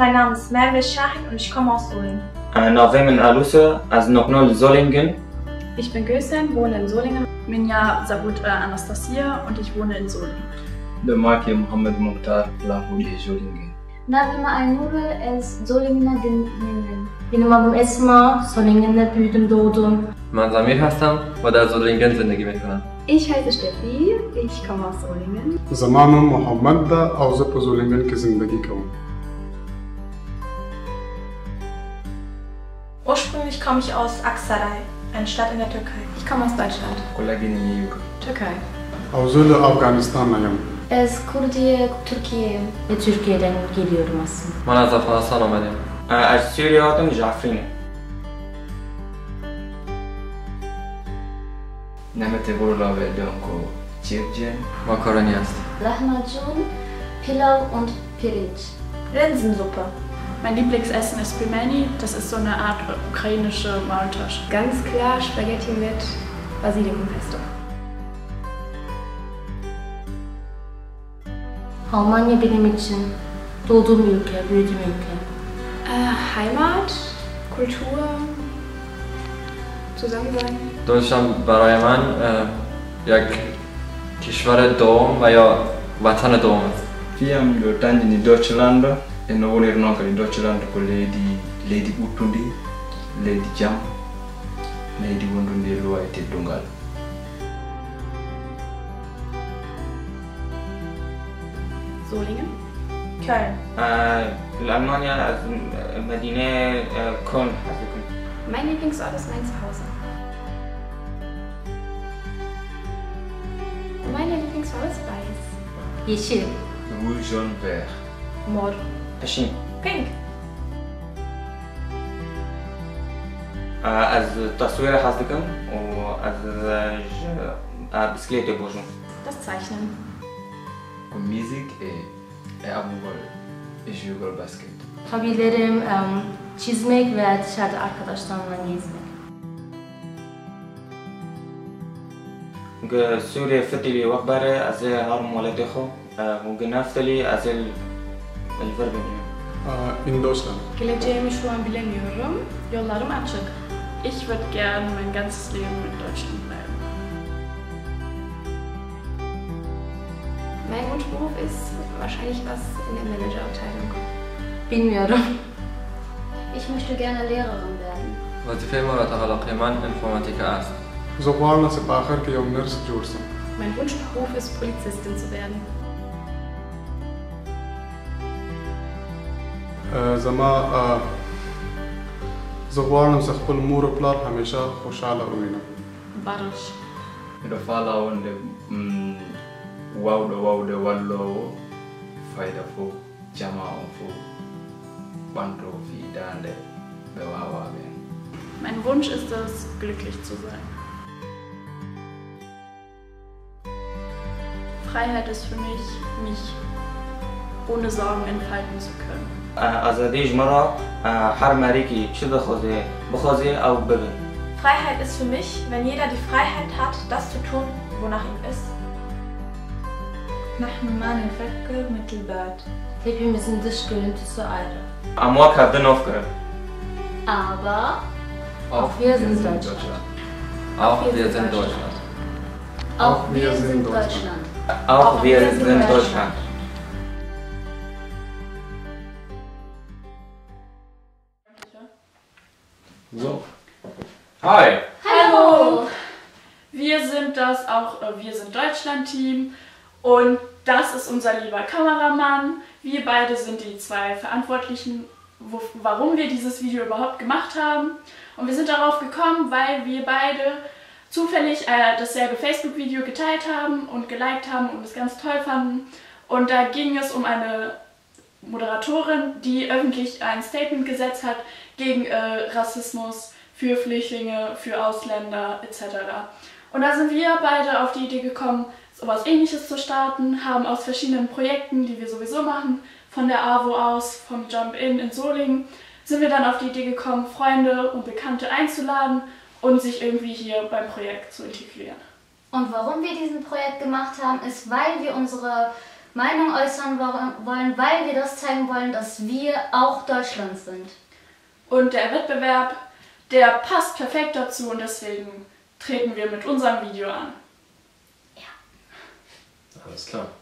Mein Name ist Merve Shahin und ich komme aus Solingen. Navem Alusa, aus Noknol Solingen. Ich bin Gülsen, wohne in Solingen. Minja Sabut Anastasia und ich wohne in Solingen. Bemaki Mohammed Mukhtar, Lahudi Solingen. Navem Aynur'u es Zolingen'e dinledim. Benim adım Esma, Solingen'de büyüdüm, doğdum. من زمیر هستم و در زولینگن زندگی میکنم. Ich heiße Steffi, ich komme aus Solingen. زمان محمد ده او زه په زولینگن کې زندگی کوم. Ursprünglich komme ich aus Aksaray, eine Stadt in der Türkei. Ich komme aus Deutschland. Türkei. او زه له افغانستان نه یم. Ez Kurdiye, Türkiye ve Türkiye'den geliyorum aslında. من از افغانستان آمدیم. از سوریه جعفرینه. Nemete Borla ve Leonko Çircen. ماکارونی است. Lahmacun, Pilav und Pirinç. Linsensuppe. Mein Lieblingsessen ist Pilmeni, das ist so eine Art ukrainische Maultasche. Ganz klar Spaghetti mit Basilikumpesto. Almanya benim için doğduğum ülke, büyüdüğüm ülke. Heimat, Kultur, Zusammensein. دویچلند برای من یک کشور دوم و یا وطن دوم است. Fiam do tandini Deutschland en wonir non kadi Deutschland ko leydi ɓuttundi, leydi jam, leydi wondundi luwa e teddungal. Solingen. Köln. ألمانيا از مدينة كولن. Mein Lieblingsort ist mein Zuhause. Meine Lieblingsfarbe ist weiß. Yeşil, Rouge, jaune, vert. Mor. بشين. Pink. از تصوير حظكم وأز بسكليت بوجون. Das Zeichnen. Com musique e abubal e jogar basket. hobilerim çizmek ve dışarıda arkadaşlarımla gezmek. سوري فتلي وخبرة از هارم ولدي خو وجنافتلي از الفربنيو. In Deutschland. Geleceğimi şu an bilemiyorum. Yollarım açık. Ich würde gerne mein ganzes Leben in Deutschland bleiben. Mein Wunschberuf ist wahrscheinlich was in der Managerabteilung. Bilmiyorum. Ich möchte gerne Lehrerin werden. وظیفه مورد علاقه من انفورماتیک است. زه غواړم چې په آخر کې یو نرس جوړ شم. Mein Wunschberuf ist Polizistin zu werden. زه غواړم چې خپل مور او پلار همیشه خوشحاله ووینم. Barış. Miɗo faala wonde wawɗo wallowo fayda fof jama on fof ɓanto fi dande ɓe wawa ɓen. Mein Wunsch ist es, glücklich zu sein. Freiheit ist für mich, mich ohne Sorgen entfalten zu können. آزادی مرا هر مریکی چه بخوازه أو ببه. Freiheit ist für mich, wenn jeder die Freiheit hat, das zu tun, wonach ihm ist. نحن ما نفكر مثل بعض. Hepimizin dış görüntüsü ayrı. أمواك هبدن أفكر. Aber auch wir sind Deutschland. Auch wir sind Deutschland. Auch wir sind Deutschland. Auch wir sind Deutschland. So. Hi! Hallo! Wir sind Wir sind Deutschland-Team und das ist unser lieber Kameramann. Wir beide sind die zwei Verantwortlichen, warum wir dieses Video überhaupt gemacht haben. Und wir sind darauf gekommen, weil wir beide zufällig dasselbe Facebook-Video geteilt haben und geliked haben und es ganz toll fanden. Und da ging es um eine Moderatorin, die öffentlich ein Statement gesetzt hat gegen Rassismus, für Flüchtlinge, für Ausländer etc. Und da sind wir beide auf die Idee gekommen, sowas Ähnliches zu starten, haben aus verschiedenen Projekten, die wir sowieso machen, von der AWO aus, vom Jump-In in Solingen, sind wir dann auf die Idee gekommen, Freunde und Bekannte einzuladen und sich irgendwie hier beim Projekt zu integrieren. Und warum wir diesen Projekt gemacht haben, ist, weil wir unsere Meinung äußern wollen, weil wir das zeigen wollen, dass wir auch Deutschland sind. Und der Wettbewerb, der passt perfekt dazu und deswegen treten wir mit unserem Video an. Alles klar.